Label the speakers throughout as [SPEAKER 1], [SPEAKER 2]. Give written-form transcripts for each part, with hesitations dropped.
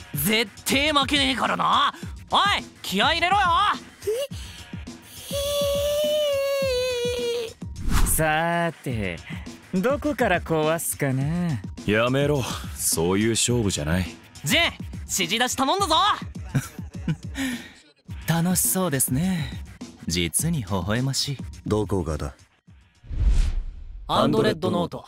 [SPEAKER 1] 絶対負けねえからな。おい気合い入れろよ。
[SPEAKER 2] さーてどこから壊すかな。
[SPEAKER 3] やめろ、そういう勝負じゃない。
[SPEAKER 1] ジェン指示出し頼んだぞ。
[SPEAKER 4] 楽しそうですね。実に微笑ましい。
[SPEAKER 5] どこがだ。
[SPEAKER 1] アンドレッドノート。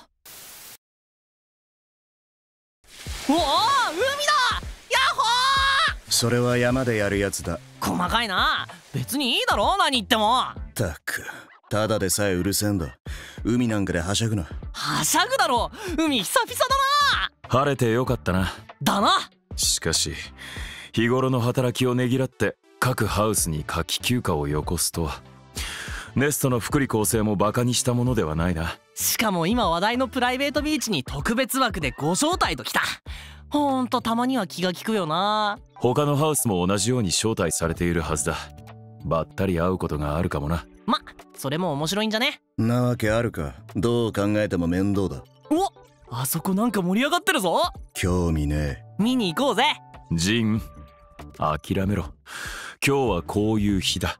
[SPEAKER 1] うわあ、海だ。ヤッホー。
[SPEAKER 5] それは山でやるやつだ。
[SPEAKER 1] 細かいな。別にいいだろ何言っても。
[SPEAKER 5] たくただでさえうるせえんだ。海なんかではしゃぐな。
[SPEAKER 1] はしゃぐだろ。海久々だな。
[SPEAKER 3] 晴れてよかったな。
[SPEAKER 1] だな。
[SPEAKER 3] しかし日頃の働きをねぎらって各ハウスに夏季休暇をよこすとは。ネストの福利厚生もバカにしたものではないな。
[SPEAKER 1] しかも今話題のプライベートビーチに特別枠でご招待ときた。ほんとたまには気が利くよな。
[SPEAKER 3] 他のハウスも同じように招待されているはずだ。ばったり会うことがあるかもな。
[SPEAKER 1] ま、それも面白いんじゃね。
[SPEAKER 5] なわけあるか。どう考えても面倒だ。
[SPEAKER 1] お、あそこなんか盛り上がってるぞ。
[SPEAKER 5] 興味ねえ。
[SPEAKER 1] 見に行こうぜ。
[SPEAKER 3] ジン、諦めろ。今日はこういう日だ。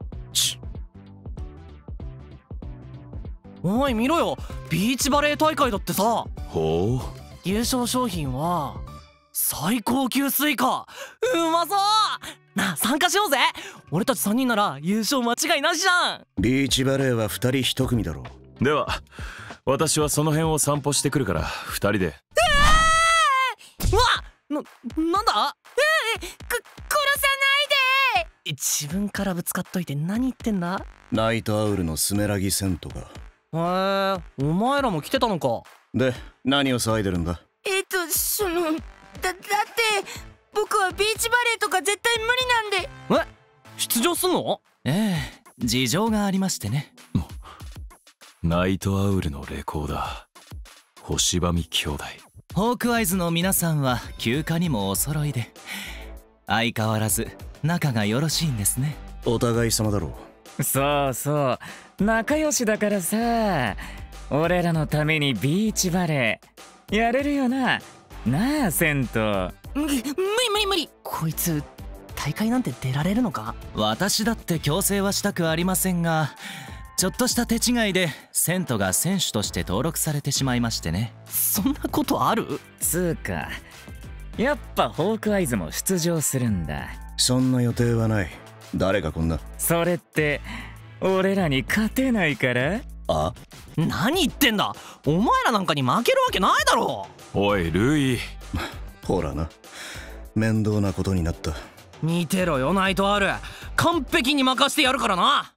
[SPEAKER 1] おい見ろよ、ビーチバレー大会だってさ。
[SPEAKER 3] ほう。
[SPEAKER 1] 優勝商品は最高級スイカ。うまそう。なあ参加しようぜ。俺たち3人なら優勝間違いなしじゃん。
[SPEAKER 5] ビーチバレーは2人1組だろ。
[SPEAKER 3] では私はその辺を散歩してくるから2人で。
[SPEAKER 1] うわなんだ。
[SPEAKER 6] 殺さないで。
[SPEAKER 1] 自分からぶつかっといて何言ってんだ。
[SPEAKER 5] ナイトアウルのスメラギセントが。
[SPEAKER 1] へえ、お前らも来てたのか。
[SPEAKER 5] で何を騒いでるんだ。
[SPEAKER 6] だって僕はビーチバレーとか絶対無理なんで。
[SPEAKER 1] 出場すんの？
[SPEAKER 4] ええ、事情がありましてね。
[SPEAKER 3] ナイトアウルのレコーダー、星ばみ兄弟。
[SPEAKER 4] ホークアイズの皆さんは休暇にもお揃いで相変わらず仲がよろしいんですね。
[SPEAKER 5] お互い様だろ
[SPEAKER 2] う。そうそう仲良しだからさ。俺らのためにビーチバレーやれるよな。なあセント。
[SPEAKER 1] 無理。こいつ大会なんて出られるのか。
[SPEAKER 4] 私だって強制はしたくありませんが、ちょっとした手違いでセントが選手として登録されてしまいましてね。
[SPEAKER 1] そんなことある？
[SPEAKER 2] つうかやっぱホークアイズも出場するんだ。
[SPEAKER 5] そんな予定はない。誰がこんな。
[SPEAKER 2] それって俺らに勝てないから？
[SPEAKER 5] あ？
[SPEAKER 1] 何言ってんだ。お前らなんかに負けるわけないだろ。
[SPEAKER 3] おいルイ。
[SPEAKER 5] ほらな、面倒なことになった。
[SPEAKER 1] 見てろよナイトアール、完璧に任してやるからな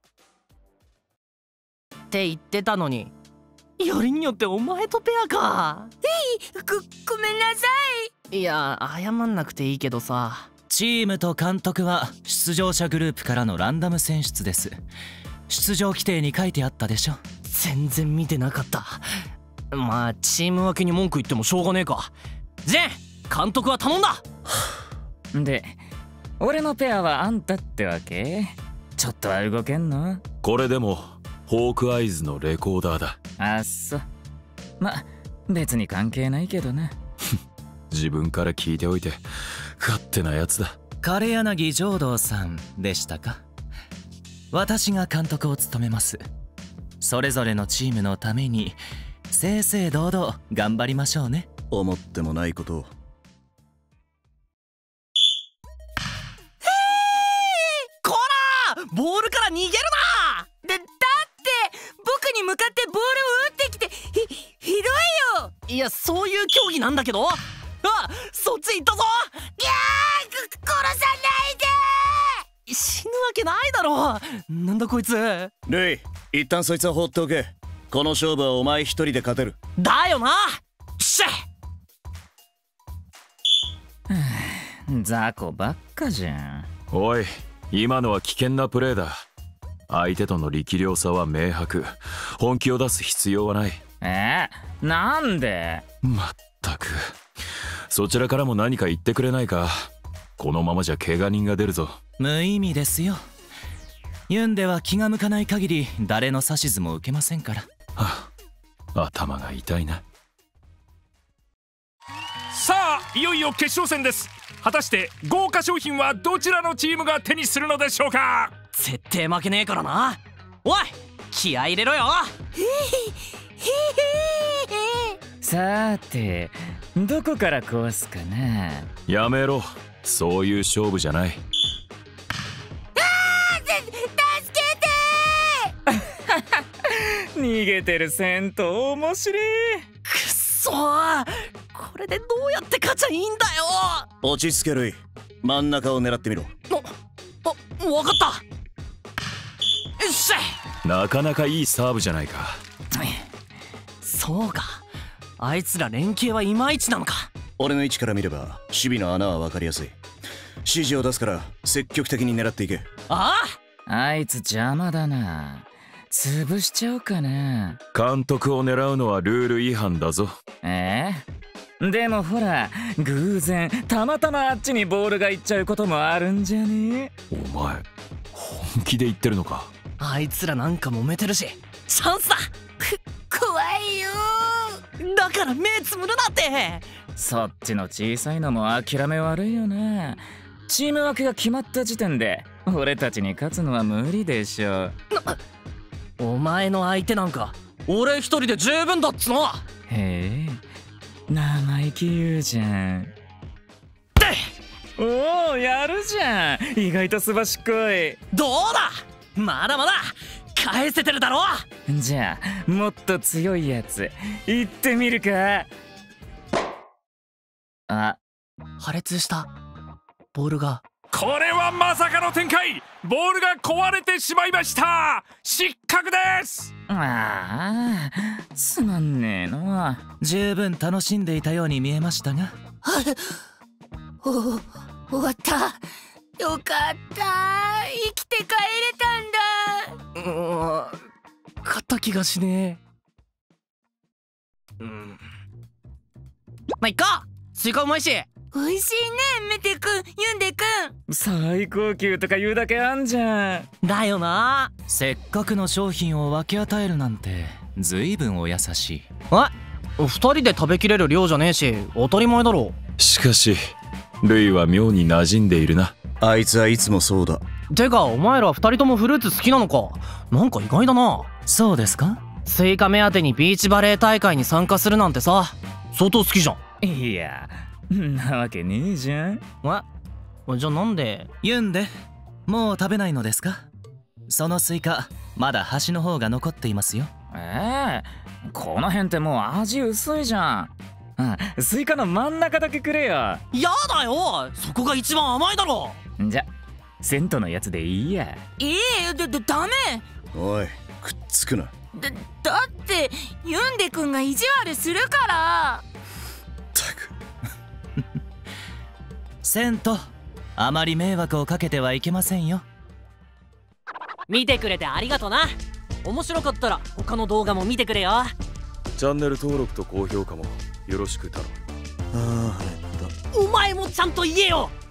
[SPEAKER 1] って言ってたのに、よりによってお前とペアか。
[SPEAKER 6] ごめんなさ
[SPEAKER 1] い。いや謝んなくていいけどさ。
[SPEAKER 4] チームと監督は出場者グループからのランダム選出です。出場規定に書いてあったでしょ。
[SPEAKER 1] 全然見てなかった。まあチーム分けに文句言ってもしょうがねえか。ジェン監督は頼んだ。
[SPEAKER 2] で俺のペアはあんたってわけ？ちょっとは動けんの？
[SPEAKER 3] これでもホークアイズのレコーダーだ。
[SPEAKER 2] あっそ。ま別に関係ないけどな。
[SPEAKER 3] 自分から聞いておいて勝手なやつだ。
[SPEAKER 4] 枯柳浄土さんでしたか。私が監督を務めます。それぞれのチームのために正々堂々頑張りましょうね。
[SPEAKER 5] 思ってもないことを。
[SPEAKER 1] こらボールから逃げるな。
[SPEAKER 6] だって僕に向かってボールを打ってきてひどいよ。
[SPEAKER 1] いやそういう競技なんだけど。そっち行ったぞ。
[SPEAKER 6] いや殺さない
[SPEAKER 1] で。死ぬわけないだろ。なんだこいつ。
[SPEAKER 5] ルイ、一旦そいつは放っておけ。この勝負はお前一人で勝てる。
[SPEAKER 1] だよな。しゃ
[SPEAKER 2] 雑魚ばっかじゃん。
[SPEAKER 3] おい今のは危険なプレーだ。相手との力量差は明白。本気を出す必要はない。
[SPEAKER 2] なんで？
[SPEAKER 3] まったくそちらからも何か言ってくれないか。このままじゃ怪我人が出るぞ。
[SPEAKER 4] 無意味ですよ。ユンでは気が向かない限り誰の指図も受けませんから。
[SPEAKER 3] はあ、頭が痛いな。
[SPEAKER 7] さあいよいよ決勝戦です。 果たして豪華商品はどちらのチームが手にするのでしょうか。
[SPEAKER 1] 絶対負けねえからな。おい気合い入れろよ。
[SPEAKER 2] さーてどこから壊すかな。
[SPEAKER 3] やめろ、そういう勝負じゃない。
[SPEAKER 2] 逃げてる銭湯面白い。
[SPEAKER 1] くっそー、これでどうやって勝ちゃいいんだよ。
[SPEAKER 5] 落ち着けるい。真ん中を狙ってみろ。
[SPEAKER 1] 分かった。よっしゃ。
[SPEAKER 3] なかなかいいサーブじゃないか。
[SPEAKER 1] そうか、あいつら連携はいまいちなのか。
[SPEAKER 5] 俺の位置から見れば守備の穴は分かりやすい。指示を出すから積極的に狙っていけ。
[SPEAKER 1] あ
[SPEAKER 2] あいつ邪魔だな。潰しちゃおうかな。
[SPEAKER 3] 監督を狙うのはルール違反だぞ。
[SPEAKER 2] でもほら偶然たまたまあっちにボールが行っちゃうこともあるんじゃねえ。
[SPEAKER 3] お前本気で言ってるのか。
[SPEAKER 1] あいつらなんか揉めてるしチャンスだ。
[SPEAKER 6] 怖いよ
[SPEAKER 1] だから目つむるなって。
[SPEAKER 2] そっちの小さいのも諦め悪いよな。チーム分けが決まった時点で俺たちに勝つのは無理でしょ。
[SPEAKER 1] お前の相手なんか俺一人で十分だっつの。
[SPEAKER 2] へえ生意気言うじゃん。おおやるじゃん。意外とすばしっこい。
[SPEAKER 1] どうだ、まだまだ返せてるだろ。
[SPEAKER 2] じゃあもっと強いやつ行ってみるか。あ、
[SPEAKER 1] 破裂した。ボールが。
[SPEAKER 7] これはまさかの展開。ボールが壊れてしまいました。失格です。
[SPEAKER 2] ああすまんねえの。
[SPEAKER 4] 十分楽しんでいたように見えましたが。
[SPEAKER 6] 終わった。よかった生きて帰れたんだ。
[SPEAKER 1] 勝った気がしねえ。まあいっか、スイカうまいし。
[SPEAKER 6] 美味しいねメテくんユンデくん。
[SPEAKER 2] 最高級とか言うだけあんじゃん。
[SPEAKER 1] だよな。
[SPEAKER 4] せっかくの商品を分け与えるなんてずいぶんお優しい。
[SPEAKER 1] 二人で食べきれる量じゃねえし当たり前だろ。
[SPEAKER 3] しかしルイは妙に馴染んでいるな。
[SPEAKER 5] あいつはいつもそうだ。
[SPEAKER 1] てかお前ら二人ともフルーツ好きなのか。なんか意外だな。
[SPEAKER 4] そうですか。
[SPEAKER 1] スイカ目当てにビーチバレー大会に参加するなんてさ相当好きじゃん。
[SPEAKER 2] いやなわけねえじゃん。
[SPEAKER 1] じゃあなんで。
[SPEAKER 4] ユンデもう食べないのですか。そのスイカまだ端の方が残っていますよ。
[SPEAKER 2] この辺ってもう味薄いじゃん。スイカの真ん中だけくれよ。
[SPEAKER 1] やだよ、そこが一番甘いだろ。
[SPEAKER 2] じゃ銭湯のやつでいいや。
[SPEAKER 6] ダメ。
[SPEAKER 5] おいくっつくな。
[SPEAKER 6] だってユンデくんが意地悪するから。
[SPEAKER 5] ったく
[SPEAKER 4] セントあまり迷惑をかけてはいけませんよ。
[SPEAKER 1] 見てくれてありがとな。面白かったら他の動画も見てくれよ。
[SPEAKER 3] チャンネル登録と高評価もよろしく頼む。
[SPEAKER 5] ああ腹減った。
[SPEAKER 1] お前もちゃんと言えよ。